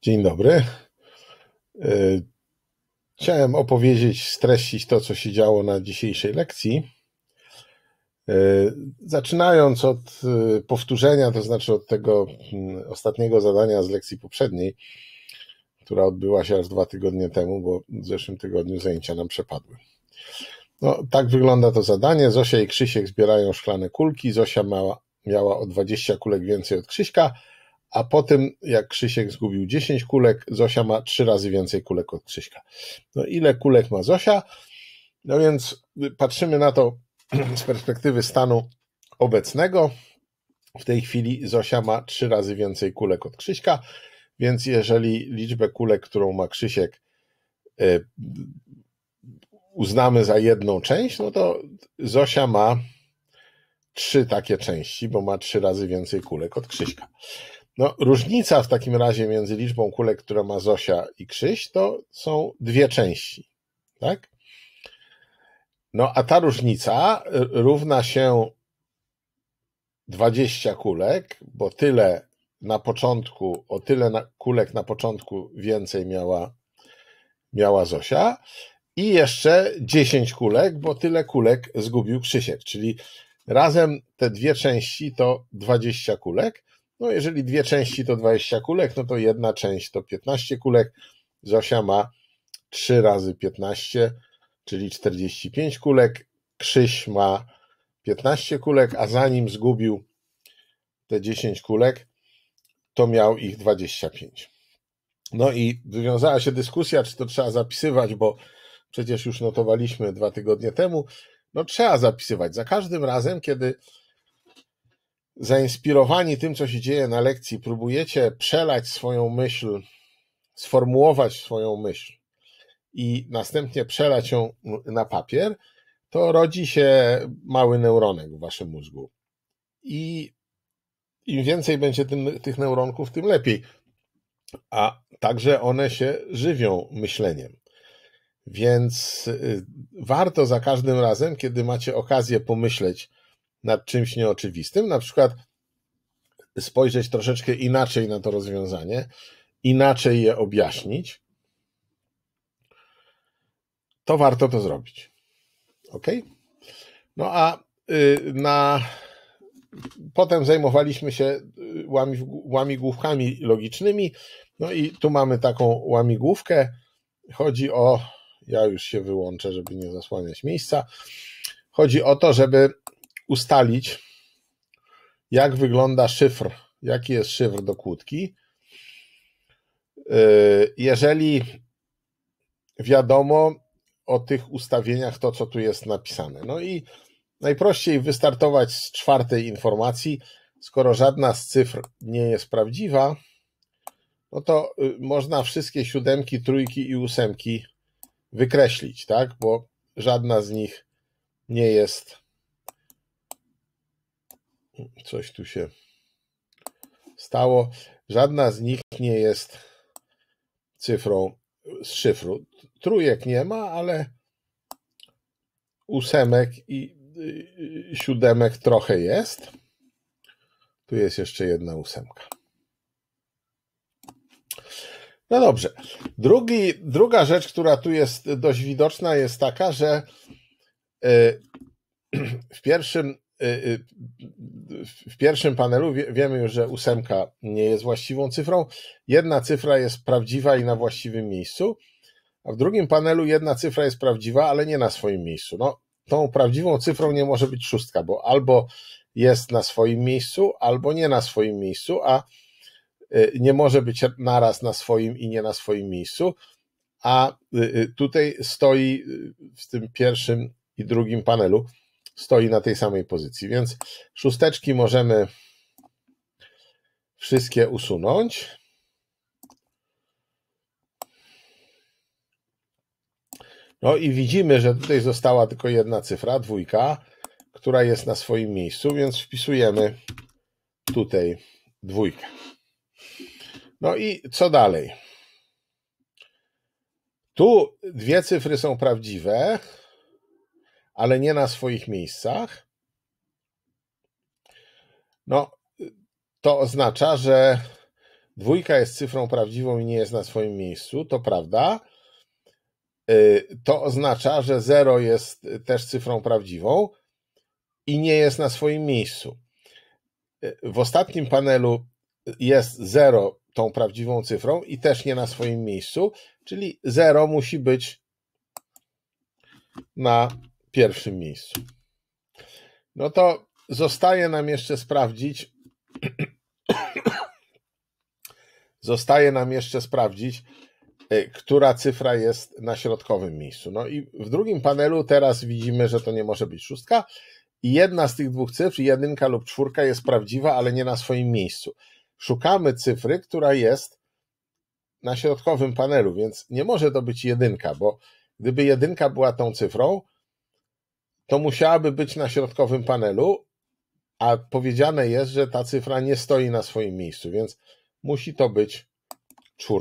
Dzień dobry. Chciałem opowiedzieć, streścić to, co się działo na dzisiejszej lekcji. Zaczynając od powtórzenia, to znaczy od tego ostatniego zadania z lekcji poprzedniej, która odbyła się aż 2 tygodnie temu, bo w zeszłym tygodniu zajęcia nam przepadły. No, tak wygląda to zadanie. Zosia i Krzysiek zbierają szklane kulki. Zosia miała o 20 kulek więcej od Krzyśka, a potem jak Krzysiek zgubił 10 kulek, Zosia ma 3 razy więcej kulek od Krzyśka. No ile kulek ma Zosia? No więc patrzymy na to z perspektywy stanu obecnego. W tej chwili Zosia ma 3 razy więcej kulek od Krzyśka, więc jeżeli liczbę kulek, którą ma Krzysiek, uznamy za jedną część, no to Zosia ma 3 takie części, bo ma 3 razy więcej kulek od Krzyśka. No, różnica w takim razie między liczbą kulek, która ma Zosia i Krzyś, to są 2 części, tak? No, a ta różnica równa się 20 kulek, bo tyle na początku, o tyle kulek na początku więcej miała Zosia i jeszcze 10 kulek, bo tyle kulek zgubił Krzysiek, czyli razem te 2 części to 20 kulek. No jeżeli 2 części to 20 kulek, no to jedna część to 15 kulek. Zosia ma 3 razy 15, czyli 45 kulek. Krzyś ma 15 kulek, a zanim zgubił te 10 kulek, to miał ich 25. No i wywiązała się dyskusja, czy to trzeba zapisywać, bo przecież już notowaliśmy 2 tygodnie temu. No trzeba zapisywać. Za każdym razem, kiedy zainspirowani tym, co się dzieje na lekcji, próbujecie przelać swoją myśl, sformułować swoją myśl i następnie przelać ją na papier, to rodzi się mały neuronek w waszym mózgu. I im więcej będzie tych neuronków, tym lepiej. A także one się żywią myśleniem. Więc warto za każdym razem, kiedy macie okazję pomyśleć nad czymś nieoczywistym, na przykład spojrzeć troszeczkę inaczej na to rozwiązanie, inaczej je objaśnić, to warto to zrobić. Ok? No a potem zajmowaliśmy się łamigłówkami logicznymi, no i tu mamy taką łamigłówkę. Chodzi o, ja już się wyłączę, żeby nie zasłaniać miejsca. Chodzi o to, żeby ustalić, jak wygląda szyfr, jaki jest szyfr do kłódki. Jeżeli wiadomo o tych ustawieniach to, co tu jest napisane. No i najprościej wystartować z 4. informacji. Skoro żadna z cyfr nie jest prawdziwa, no to można wszystkie 7, 3 i 8 wykreślić, tak? Bo żadna z nich nie jest. Coś tu się stało. Żadna z nich nie jest cyfrą z szyfru. 3 nie ma, ale 8 i 7 trochę jest. Tu jest jeszcze jedna 8. No dobrze. Druga rzecz, która tu jest dość widoczna, jest taka, że w pierwszym panelu wiemy już, że 8 nie jest właściwą cyfrą. Jedna cyfra jest prawdziwa i na właściwym miejscu, a w drugim panelu jedna cyfra jest prawdziwa, ale nie na swoim miejscu. No, tą prawdziwą cyfrą nie może być 6, bo albo jest na swoim miejscu, albo nie na swoim miejscu, a nie może być naraz na swoim i nie na swoim miejscu, a tutaj stoi w tym pierwszym i drugim panelu, stoi na tej samej pozycji, więc 6 możemy wszystkie usunąć. No i widzimy, że tutaj została tylko jedna cyfra, 2, która jest na swoim miejscu, więc wpisujemy tutaj 2. No i co dalej? Tu 2 cyfry są prawdziwe, ale nie na swoich miejscach. No, to oznacza, że 2 jest cyfrą prawdziwą i nie jest na swoim miejscu, to prawda. To oznacza, że 0 jest też cyfrą prawdziwą i nie jest na swoim miejscu. W ostatnim panelu jest 0 tą prawdziwą cyfrą i też nie na swoim miejscu, czyli 0 musi być na pierwszym miejscu. No to zostaje nam jeszcze sprawdzić, która cyfra jest na środkowym miejscu. No i w drugim panelu teraz widzimy, że to nie może być 6 i jedna z tych 2 cyfr, 1 lub 4, jest prawdziwa, ale nie na swoim miejscu. Szukamy cyfry, która jest na środkowym panelu, więc nie może to być 1, bo gdyby 1 była tą cyfrą, to musiałaby być na środkowym panelu, a powiedziane jest, że ta cyfra nie stoi na swoim miejscu, więc musi to być 4.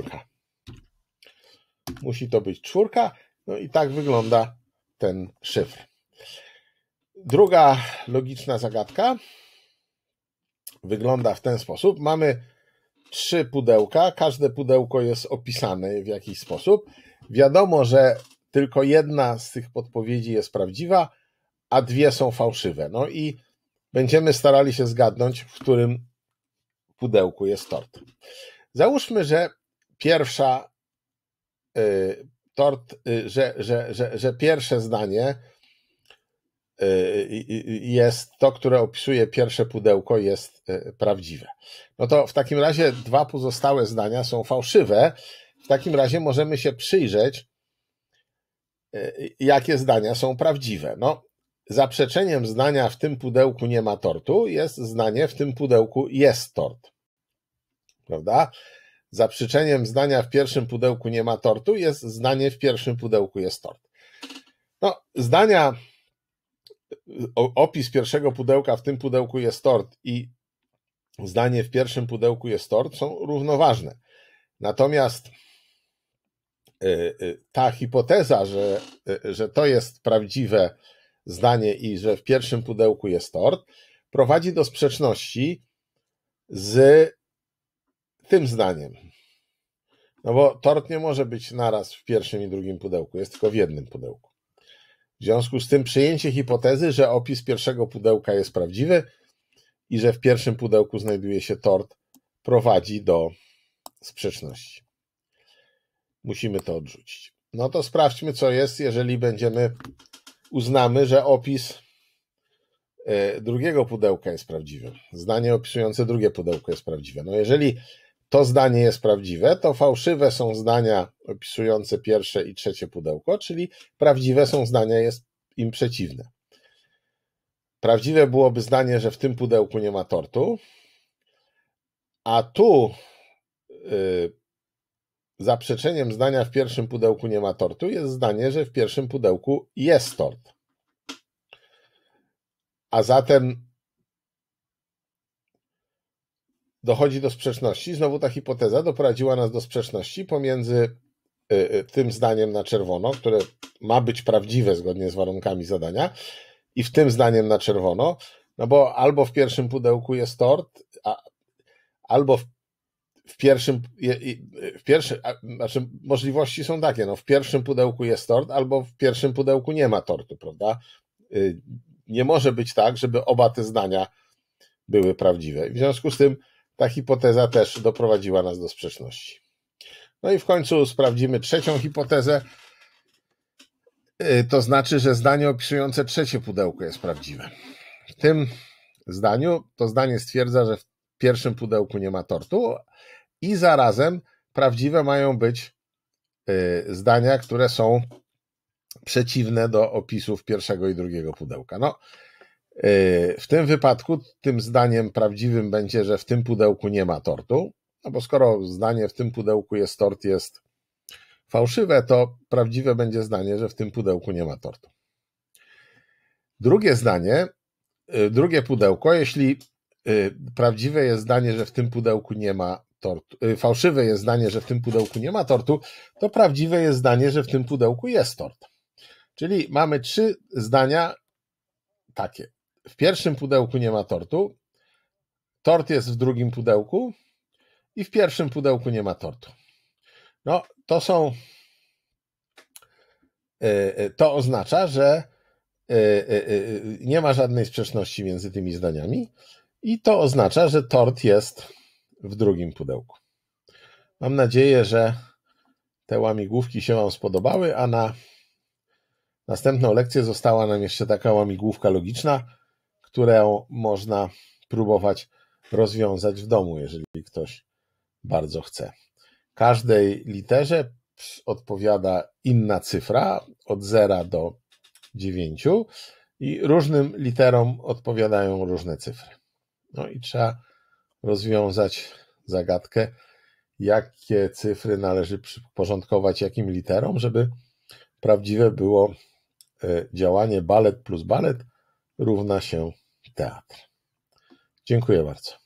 Musi to być 4, no i tak wygląda ten szyfr. Druga logiczna zagadka wygląda w ten sposób. Mamy 3 pudełka, każde pudełko jest opisane w jakiś sposób. Wiadomo, że tylko jedna z tych podpowiedzi jest prawdziwa, a 2 są fałszywe. No i będziemy starali się zgadnąć, w którym pudełku jest tort. Załóżmy, że pierwsze zdanie jest to, które opisuje pierwsze pudełko, jest prawdziwe. No to w takim razie 2 pozostałe zdania są fałszywe. W takim razie możemy się przyjrzeć, jakie zdania są prawdziwe. No, zaprzeczeniem zdania w tym pudełku nie ma tortu jest zdanie w tym pudełku jest tort. Prawda? Zaprzeczeniem zdania w pierwszym pudełku nie ma tortu jest zdanie w pierwszym pudełku jest tort. No, opis pierwszego pudełka w tym pudełku jest tort i zdanie w pierwszym pudełku jest tort są równoważne. Natomiast ta hipoteza, że to jest prawdziwe zdanie i że w pierwszym pudełku jest tort, prowadzi do sprzeczności z tym zdaniem. No bo tort nie może być naraz w pierwszym i drugim pudełku, jest tylko w jednym pudełku. W związku z tym przyjęcie hipotezy, że opis pierwszego pudełka jest prawdziwy i że w pierwszym pudełku znajduje się tort, prowadzi do sprzeczności. Musimy to odrzucić. No to sprawdźmy, co jest, jeżeli uznamy, że opis drugiego pudełka jest prawdziwy. Zdanie opisujące drugie pudełko jest prawdziwe. No jeżeli to zdanie jest prawdziwe, to fałszywe są zdania opisujące pierwsze i trzecie pudełko, czyli prawdziwe są zdania im przeciwne. Prawdziwe byłoby zdanie, że w tym pudełku nie ma tortu, a tu zaprzeczeniem zdania w pierwszym pudełku nie ma tortu jest zdanie, że w pierwszym pudełku jest tort. A zatem dochodzi do sprzeczności. Znowu ta hipoteza doprowadziła nas do sprzeczności pomiędzy tym zdaniem na czerwono, które ma być prawdziwe zgodnie z warunkami zadania, i w tym zdaniem na czerwono, no bo albo w pierwszym pudełku jest tort, albo znaczy możliwości są takie, no w pierwszym pudełku jest tort, albo w pierwszym pudełku nie ma tortu, prawda? Nie może być tak, żeby oba te zdania były prawdziwe. W związku z tym ta hipoteza też doprowadziła nas do sprzeczności. No i w końcu sprawdzimy trzecią hipotezę. To znaczy, że zdanie opisujące trzecie pudełko jest prawdziwe. W tym zdaniu to zdanie stwierdza, że w pierwszym pudełku nie ma tortu i zarazem prawdziwe mają być zdania, które są przeciwne do opisów pierwszego i drugiego pudełka. No, w tym wypadku tym zdaniem prawdziwym będzie, że w tym pudełku nie ma tortu, no bo skoro zdanie w tym pudełku jest tort, jest fałszywe, to prawdziwe będzie zdanie, że w tym pudełku nie ma tortu. Drugie zdanie, drugie pudełko, jeśli prawdziwe jest zdanie, że w tym pudełku nie ma tortu, fałszywe jest zdanie, że w tym pudełku nie ma tortu, to prawdziwe jest zdanie, że w tym pudełku jest tort. Czyli mamy 3 zdania takie. W pierwszym pudełku nie ma tortu, tort jest w drugim pudełku i w pierwszym pudełku nie ma tortu. No, to oznacza, że nie ma żadnej sprzeczności między tymi zdaniami i to oznacza, że tort jest w drugim pudełku. Mam nadzieję, że te łamigłówki się Wam spodobały, a na następną lekcję została nam jeszcze taka łamigłówka logiczna, którą można próbować rozwiązać w domu, jeżeli ktoś bardzo chce. Każdej literze odpowiada inna cyfra od 0 do 9 i różnym literom odpowiadają różne cyfry. No i trzeba rozwiązać zagadkę, jakie cyfry należy przyporządkować jakim literom, żeby prawdziwe było działanie balet plus balet równa się teatr. Dziękuję bardzo.